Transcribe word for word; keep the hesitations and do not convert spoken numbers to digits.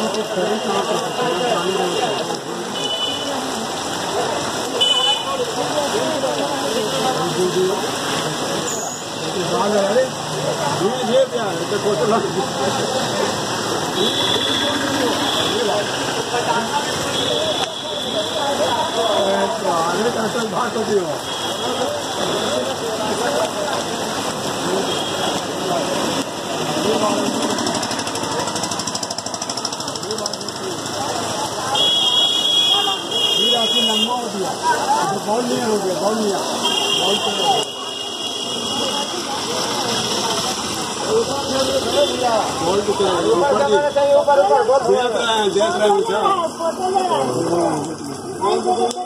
लंबा हो दिया बहुत नहीं हो गया बहुत नहीं बहुत ऊपर ऊपर देख रहे हैं देख रहे हैं